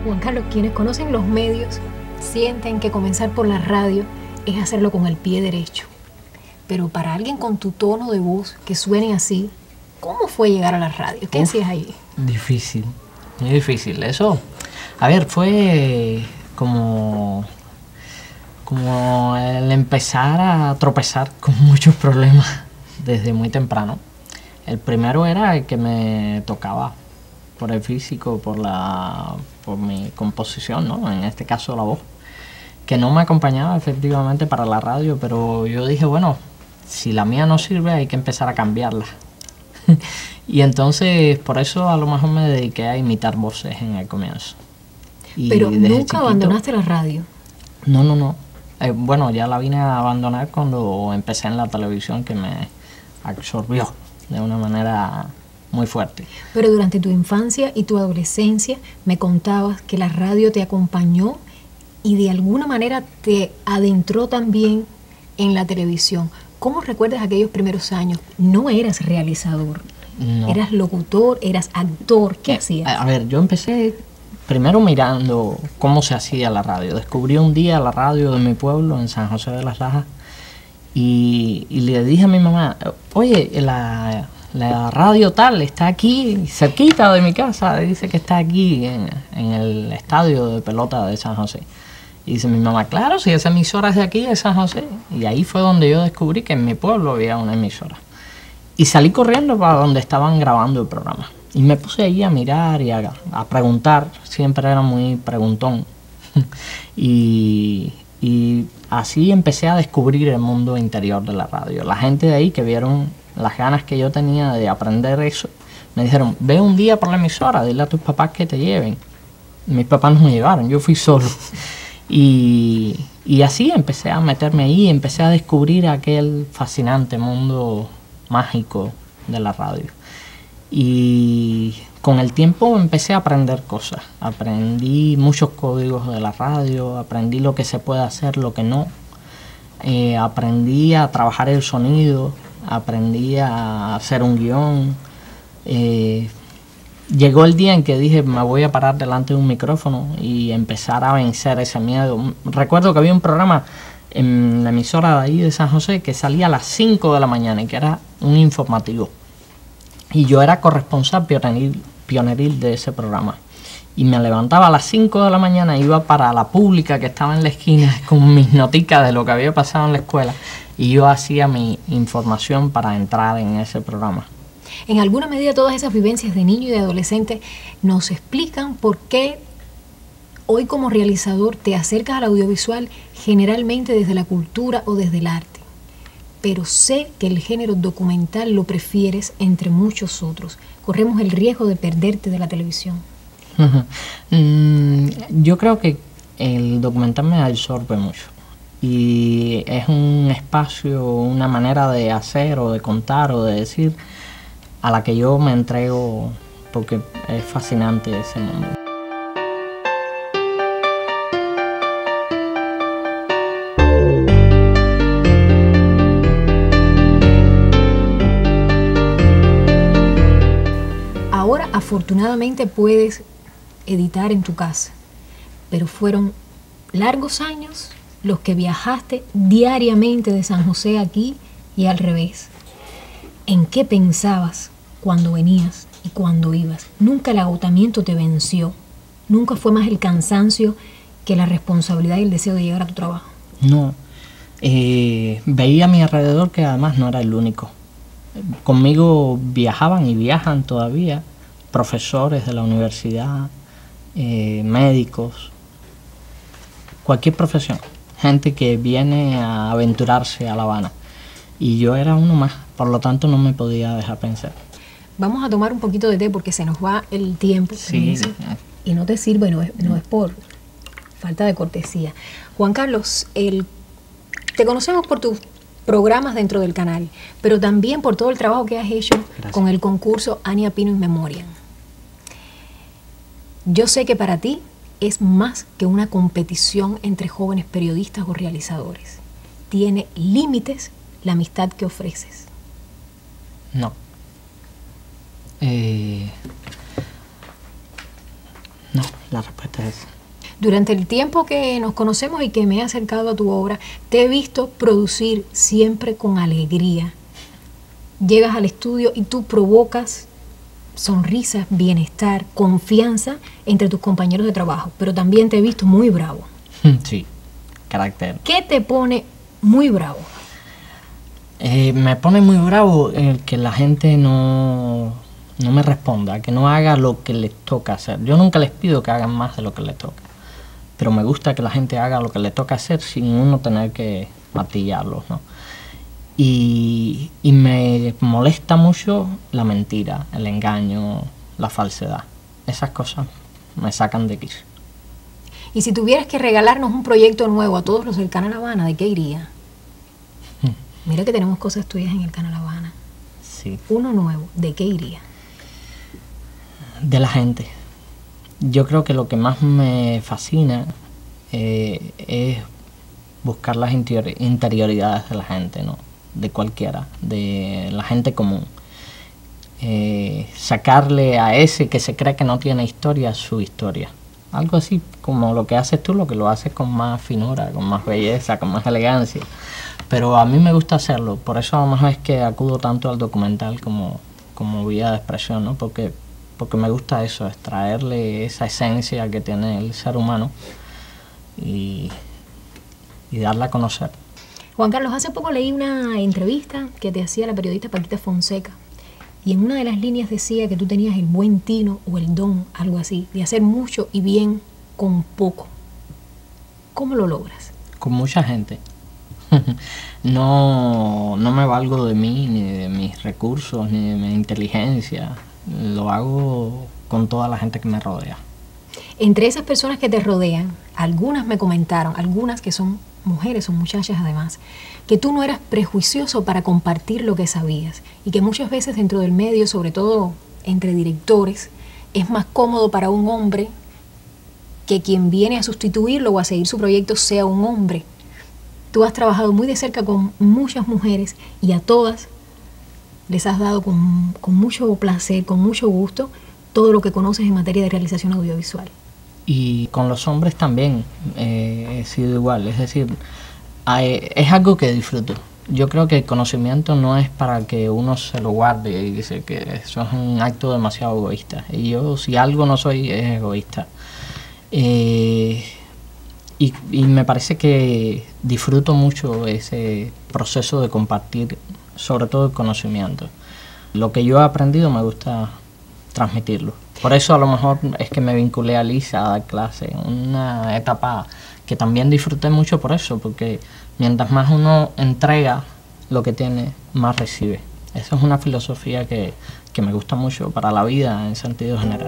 Juan Carlos, quienes conocen los medios sienten que comenzar por la radio es hacerlo con el pie derecho. Pero para alguien con tu tono de voz que suene así, ¿cómo fue llegar a la radio? ¿Qué hacías ahí? Difícil, muy difícil. Eso, a ver, fue como el empezar a tropezar con muchos problemas desde muy temprano. El primero era el que me tocaba por el físico, por mi composición, ¿no? En este caso la voz, que no me acompañaba efectivamente para la radio, pero yo dije, bueno, si la mía no sirve hay que empezar a cambiarla. Y entonces por eso a lo mejor me dediqué a imitar voces en el comienzo. Y pero nunca chiquito, abandonaste la radio. No. Bueno, ya la vine a abandonar cuando empecé en la televisión, que me absorbió de una manera muy fuerte. Pero durante tu infancia y tu adolescencia me contabas que la radio te acompañó y de alguna manera te adentró también en la televisión. ¿Cómo recuerdas aquellos primeros años? No eras realizador, No. Eras locutor, eras actor. ¿Qué hacías? A ver, yo empecé primero mirando cómo se hacía la radio. Descubrí un día la radio de mi pueblo, en San José de las Lajas, y le dije a mi mamá, oye, la radio tal está aquí, cerquita de mi casa, dice que está aquí en el estadio de pelota de San José. Y dice mi mamá, claro, si esa emisora es de aquí, de San José. Y ahí fue donde yo descubrí que en mi pueblo había una emisora. Y salí corriendo para donde estaban grabando el programa. Y me puse ahí a mirar y a preguntar, siempre era muy preguntón. y así empecé a descubrir el mundo interior de la radio. La gente de ahí que vieron las ganas que yo tenía de aprender eso, me dijeron, ve un día por la emisora, dile a tus papás que te lleven. Mis papás no me llevaron, yo fui solo. Y así empecé a meterme ahí, empecé a descubrir aquel fascinante mundo mágico de la radio. Y con el tiempo empecé a aprender cosas. Aprendí muchos códigos de la radio, aprendí lo que se puede hacer, lo que no. Aprendí a trabajar el sonido, aprendí a hacer un guión. Llegó el día en que dije, me voy a parar delante de un micrófono y empezar a vencer ese miedo. Recuerdo que había un programa en la emisora de ahí de San José que salía a las 5 de la mañana y que era un informativo. Y yo era corresponsal pioneril de ese programa. Y me levantaba a las 5 de la mañana, iba para la pública que estaba en la esquina con mis noticas de lo que había pasado en la escuela. Y yo hacía mi información para entrar en ese programa. En alguna medida todas esas vivencias de niño y de adolescente nos explican por qué hoy como realizador te acercas al audiovisual generalmente desde la cultura o desde el arte. Pero sé que el género documental lo prefieres entre muchos otros. Corremos el riesgo de perderte de la televisión. Yo creo que el documental me absorbe mucho. Y es un espacio, una manera de hacer o de contar o de decir a la que yo me entrego porque es fascinante ese mundo. Ahora afortunadamente puedes editar en tu casa, pero fueron largos años los que viajaste diariamente de San José aquí y al revés. ¿En qué pensabas cuando venías y cuando ibas? Nunca el agotamiento te venció, nunca fue más el cansancio que la responsabilidad y el deseo de llegar a tu trabajo. No, veía a mi alrededor que además no era el único. Conmigo viajaban y viajan todavía profesores de la universidad, médicos, cualquier profesión, gente que viene a aventurarse a La Habana. Y yo era uno más, por lo tanto no me podía dejar pensar. Vamos a tomar un poquito de té porque se nos va el tiempo. Sí. Y no te sirve, no es por falta de cortesía. Juan Carlos, te conocemos por tus programas dentro del canal, pero también por todo el trabajo que has hecho con el concurso Ania Pino in Memoriam. Yo sé que para ti es más que una competición entre jóvenes periodistas o realizadores. Tiene límites la amistad que ofreces. No, la respuesta es esa. Durante el tiempo que nos conocemos y que me he acercado a tu obra, te he visto producir siempre con alegría. Llegas al estudio y tú provocas sonrisas, bienestar, confianza entre tus compañeros de trabajo, pero también te he visto muy bravo. Sí, carácter. ¿Qué te pone muy bravo? Me pone muy bravo el que la gente no me responda, que no haga lo que les toca hacer. Yo nunca les pido que hagan más de lo que les toca, pero me gusta que la gente haga lo que le toca hacer sin uno tener que martillarlos, ¿no? Y me molesta mucho la mentira, el engaño, la falsedad. Esas cosas me sacan de quicio. Y si tuvieras que regalarnos un proyecto nuevo a todos los del Canal Habana, ¿de qué iría? Mira que tenemos cosas tuyas en el Canal Habana. Sí. Uno nuevo, ¿de qué iría? De la gente. Yo creo que lo que más me fascina es buscar las interioridades de la gente, ¿no? De cualquiera, de la gente común. Sacarle a ese que se cree que no tiene historia, su historia. Algo así como lo que haces tú, lo que lo haces con más finura, con más belleza, con más elegancia. Pero a mí me gusta hacerlo, por eso a lo mejor es que acudo tanto al documental como vía de expresión, ¿no? Porque me gusta eso, extraerle esa esencia que tiene el ser humano y darla a conocer. Juan Carlos, hace poco leí una entrevista que te hacía la periodista Paquita Fonseca y en una de las líneas decía que tú tenías el buen tino o el don, algo así, de hacer mucho y bien con poco. ¿Cómo lo logras? Con mucha gente. No me valgo de mí, ni de mis recursos, ni de mi inteligencia. Lo hago con toda la gente que me rodea. Entre esas personas que te rodean, algunas me comentaron, algunas que son mujeres o muchachas además, que tú no eras prejuicioso para compartir lo que sabías y que muchas veces dentro del medio, sobre todo entre directores, es más cómodo para un hombre que quien viene a sustituirlo o a seguir su proyecto sea un hombre. Tú has trabajado muy de cerca con muchas mujeres y a todas les has dado con mucho placer, con mucho gusto, todo lo que conoces en materia de realización audiovisual. Y con los hombres también he sido igual, es decir, es algo que disfruto. Yo creo que el conocimiento no es para que uno se lo guarde y dice que eso es un acto demasiado egoísta. Y yo, si algo no soy, es egoísta. Y me parece que disfruto mucho ese proceso de compartir, sobre todo el conocimiento. Lo que yo he aprendido me gusta transmitirlo. Por eso a lo mejor es que me vinculé a Lisa a dar clase, una etapa que también disfruté mucho por eso, porque mientras más uno entrega lo que tiene, más recibe. Eso es una filosofía que me gusta mucho para la vida en sentido general.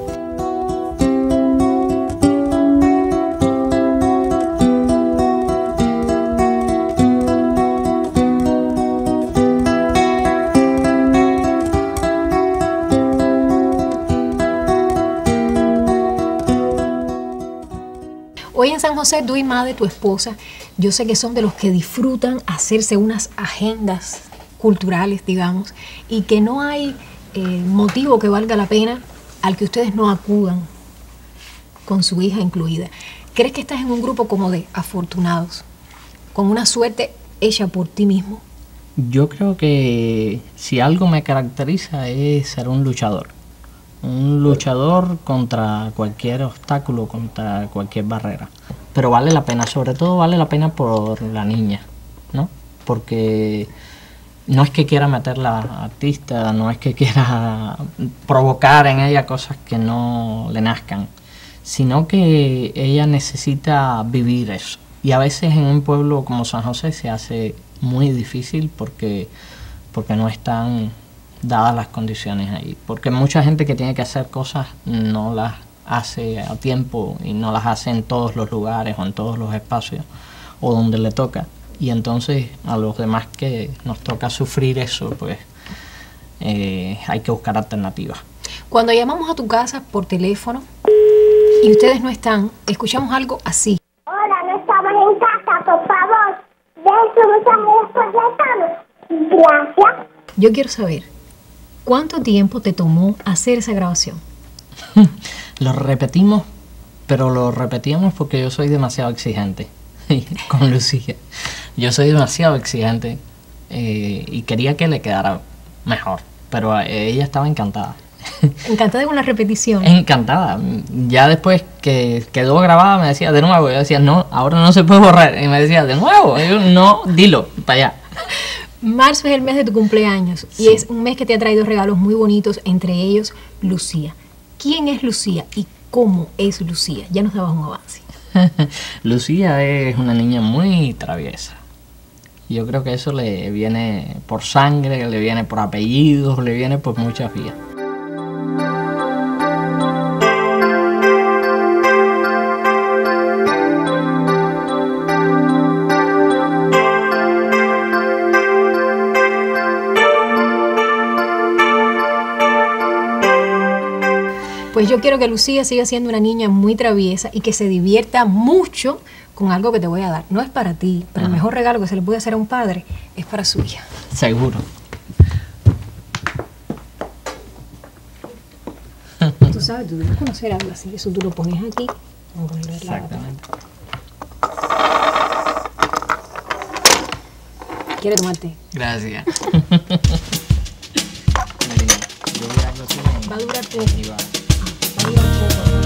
Hoy en San José, tú y Madre, tu esposa, yo sé que son de los que disfrutan hacerse unas agendas culturales, digamos, y que no hay motivo que valga la pena al que ustedes no acudan, con su hija incluida. ¿Crees que estás en un grupo como de afortunados, con una suerte hecha por ti mismo? Yo creo que si algo me caracteriza es ser un luchador. Un luchador contra cualquier obstáculo, contra cualquier barrera. Pero vale la pena, sobre todo vale la pena por la niña, ¿no? Porque no es que quiera meterla artista, no es que quiera provocar en ella cosas que no le nazcan, sino que ella necesita vivir eso. Y a veces en un pueblo como San José se hace muy difícil porque no están dadas las condiciones ahí, porque mucha gente que tiene que hacer cosas no las hace a tiempo y no las hace en todos los lugares o en todos los espacios o donde le toca, y entonces a los demás que nos toca sufrir eso, pues hay que buscar alternativas. Cuando llamamos a tu casa por teléfono y ustedes no están, escuchamos algo así. Hola, no estamos en casa, por favor, dejen su mensaje después de tono. Gracias. Yo quiero saber, ¿cuánto tiempo te tomó hacer esa grabación? Lo repetimos pero lo repetíamos porque yo soy demasiado exigente con Lucía. Yo soy demasiado exigente y quería que le quedara mejor, pero ella estaba encantada. Encantada de una repetición. Encantada. Ya después que quedó grabada me decía de nuevo. Yo decía, no, ahora no se puede borrar. Y me decía, de nuevo. Y yo, no, dilo, para allá. Marzo es el mes de tu cumpleaños y es un mes que te ha traído regalos muy bonitos, entre ellos Lucía. ¿Quién es Lucía y cómo es Lucía? Ya nos dabas un avance. Lucía es una niña muy traviesa. Yo creo que eso le viene por sangre, le viene por apellidos, le viene por muchas vías. Pues yo quiero que Lucía siga siendo una niña muy traviesa y que se divierta mucho con algo que te voy a dar. No es para ti, pero el mejor regalo que se le puede hacer a un padre es para su hija. Seguro. Tú sabes, tú debes conocer algo así. Eso tú lo pones aquí. Vamos a ponerle la- Exactamente. ¿Quieres tomarte? Gracias. Yo voy a algo así. Va a durar poco. Y va. Va a durar poco.